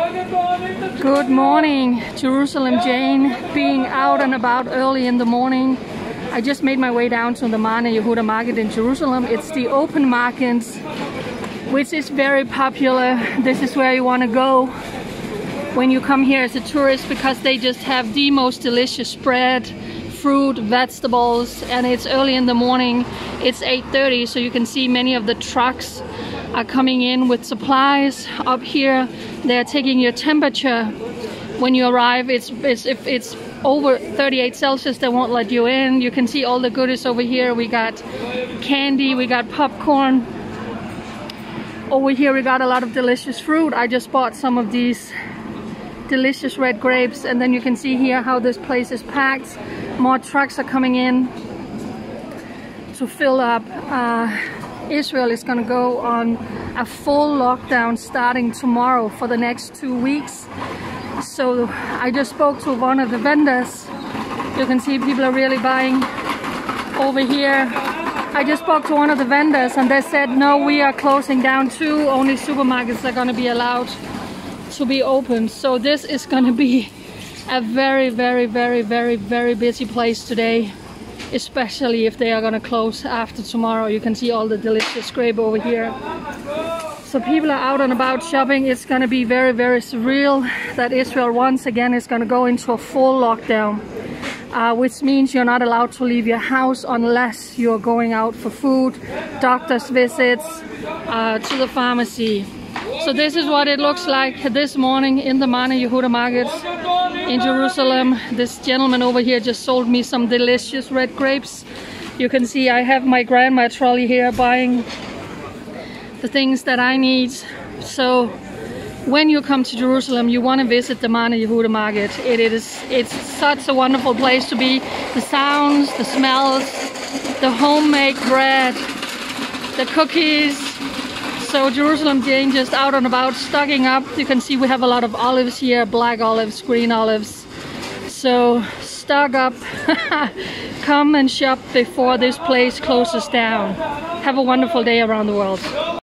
Good morning, Jerusalem Jane, being out and about early in the morning. I just made my way down to the Mane Yehuda market in Jerusalem. It's the open market, which is very popular. This is where you want to go when you come here as a tourist, because they just have the most delicious bread, fruit, vegetables, and it's early in the morning. It's 8:30, so you can see many of the trucks are coming in with supplies. Up here they're taking your temperature when you arrive. If it's over 38 Celsius, they won't let you in. You can see all the goodies over here. We got candy, we got popcorn. Over here we got a lot of delicious fruit. I just bought some of these delicious red grapes, and then you can see here how this place is packed. More trucks are coming in to fill up. Israel is going to go on a full lockdown starting tomorrow for the next 2 weeks. So I just spoke to one of the vendors. You can see people are really buying over here. I just spoke to one of the vendors and they said, no, we are closing down too. Only supermarkets are going to be allowed to be open. So this is going to be a very, very, very, very, very busy place today, especially if they are going to close after tomorrow. You can see all the delicious grape over here. So people are out and about shopping. It's going to be very, very surreal that Israel once again is going to go into a full lockdown, which means you're not allowed to leave your house unless you're going out for food, doctor's visits, to the pharmacy. So this is what it looks like this morning in the Mane Yehuda market in Jerusalem. This gentleman over here just sold me some delicious red grapes. You can see I have my grandma trolley here buying the things that I need. So when you come to Jerusalem, you want to visit the Mane Yehuda market. It's such a wonderful place to be. The sounds, the smells, the homemade bread, the cookies. So Jerusalem Jane just out and about stocking up. You can see we have a lot of olives here, black olives, green olives. So stock up, come and shop before this place closes down. Have a wonderful day around the world.